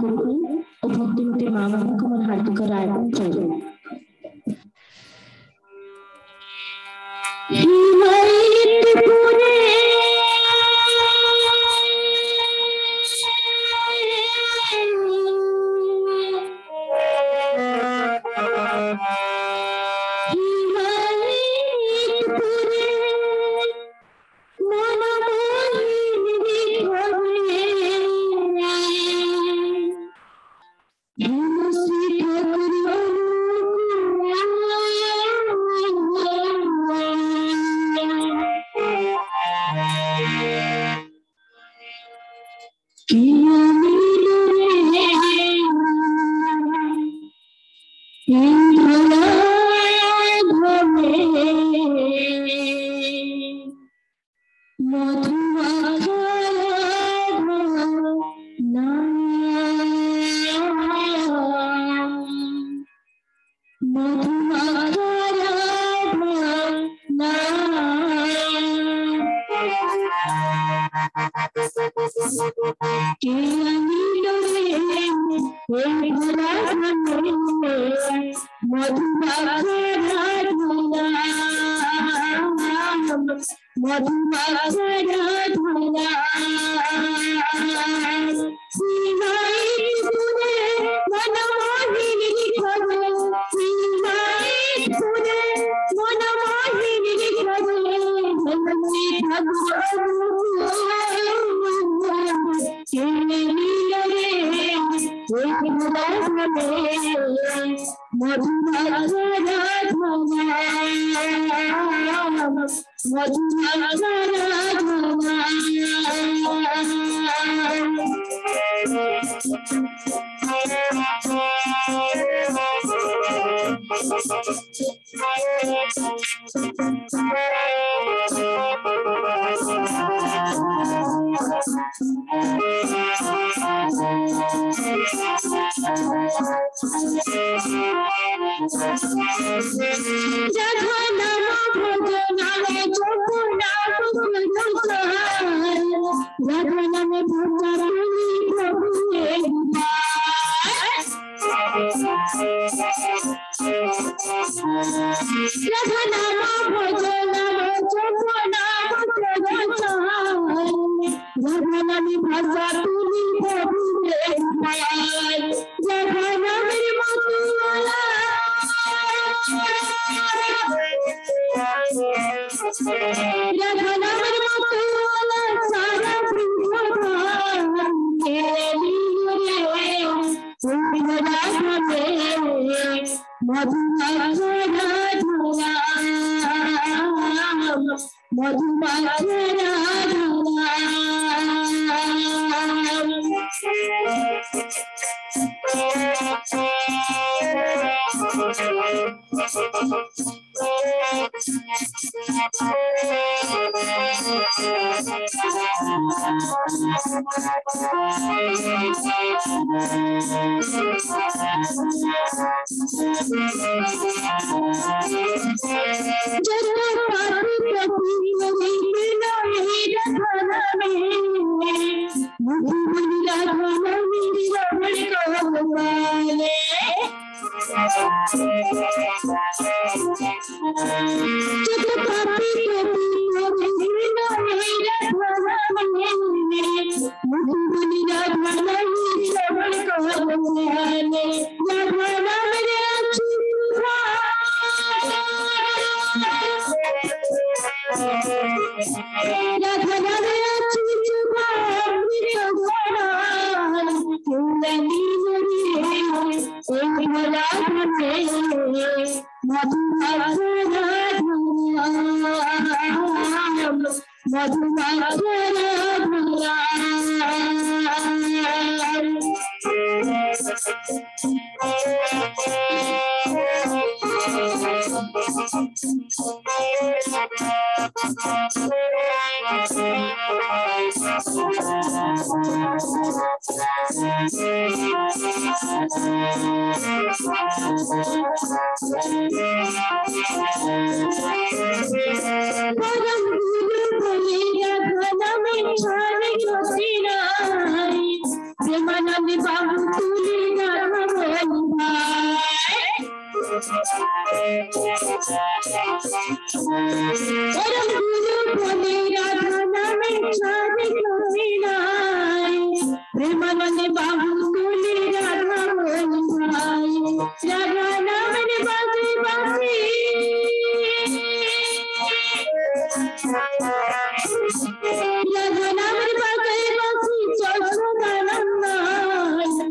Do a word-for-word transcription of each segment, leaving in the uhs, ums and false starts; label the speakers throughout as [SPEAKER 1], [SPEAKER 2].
[SPEAKER 1] করুন ও ভক্তিমতী মা বাবাকে আমার হার্দিক রায়গঞ্জ চাইবেন।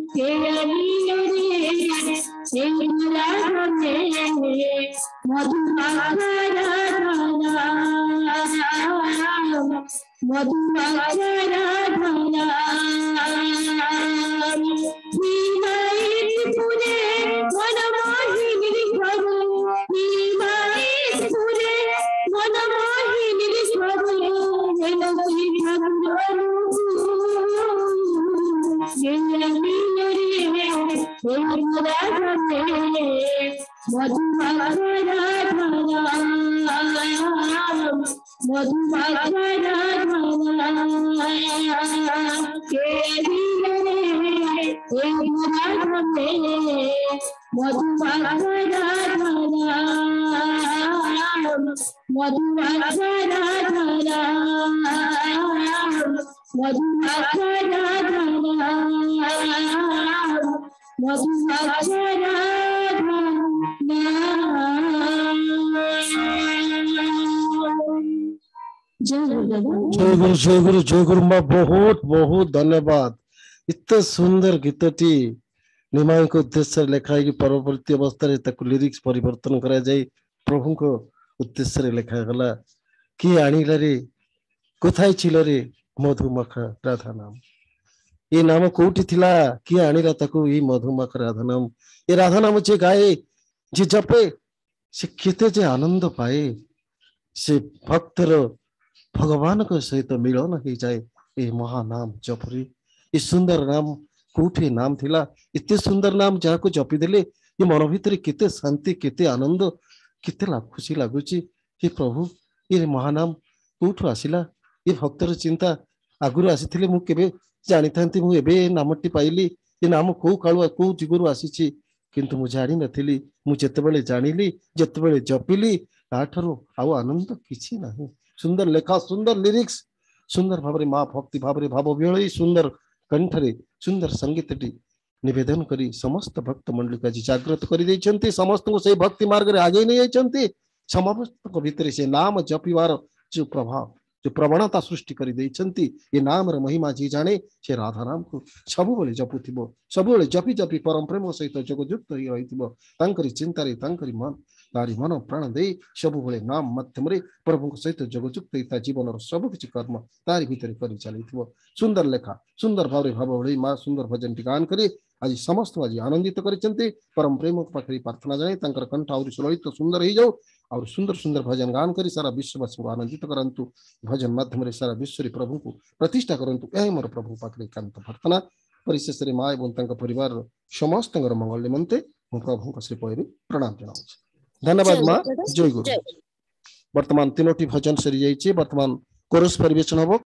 [SPEAKER 1] हे अनिल रे हे राधा में मधुमाखर राधा मधुमाखर राधा पूरे मन मोहिनी प्रभु पूरे मन मोहिनी प्रभु
[SPEAKER 2] जय गुरु जय गुरु जय गुरु माँ बहुत बहुत धन्यवाद। इतने सुंदर गीतटी निमाई को उद्देश्य लेखाई कि परवर्ती अवस्था लिरिक्स परिवर्तन करा जाए प्रभु को उद्देश्य लेखा गला कि आनिला रे कोथाई छिलो रे मधुमखा राधा नाम ये नाम कोठी थिला कि आनिला ताकू ई मधुमखा राधा नाम ये राधा नाम जे गाए जे जपे से केते जे आनंद पाए से भक्तर भगवान को सहित मिलन हो जाए ये महानाम जपरी ये सुंदर नाम कोठी नाम थिला इतने सुंदर नाम जहाँ को जपी देले ये मन भीतर केते शांति केते आनंद केते खुशी लगुच हे प्रभु ये महानाम कोठू आसिला ये भक्तर चिंता आगुरु आसी मु केबे जानी था मु एबे नामटी पाइली ये नाम कौ कालुआ कौ जुगुरु आसी किंतु मु जानी नथिली मु जेतेबेले जानिली जेतेबेले जपिली ताठरो आउ आनंद किछि नाही। सुंदर लेखा सुंदर लिरिक्स सुंदर भाव माँ भक्ति भाव भाव विहल सुंदर कंठरे सुंदर संगीतटी निवेदन करी समस्त भक्त मंडली का जागृत कर समस्त को से भक्ति मार्ग में आगे नहीं जाती समस्त भितर से नाम जपिवार जो प्रभाव जो प्रवणता सृष्टि कर ये नाम महिमा जी जाने से राधा नाम को सब जपुव सब जपि जपि परम प्रेम सहित जगजुक्त रही चिंतार मन तारी मन प्राण दे सब नाम मध्यम प्रभु सहित जगजुक्त जीवन सब किसी कर्म तारी भितर कर चली सुंदर लेखा सुंदर भाव भाव माँ सुंदर भजन टी गान कर आज समस्त आज आनंदित कर परम प्रेम पाखे प्रार्थना जाए कंठ आउरी सुललित सुंदर हो जाऊ और सुंदर सुंदर भजन गान कर सारा विश्ववासी को आनंदित करंतु भजन माध्यम सारा विश्व प्रभु को प्रतिष्ठा करंतु यही मोर प्रभु पाखे एकांत प्रार्थना परिशेष माँ और परिवार समस्त मंगल निमंते मु प्रभु श्री पयरी प्रणाम जनाऊँ। धन्यवाद माँ जय गुरु। वर्तमान तीनोटी भजन सरी जाइए वर्तमान कोरस परिवेशन हम।